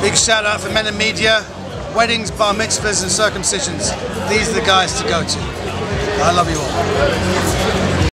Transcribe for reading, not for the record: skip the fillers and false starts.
Big shout out for men in media, weddings, bar mitzvahs and circumcisions. These are the guys to go to. I love you all.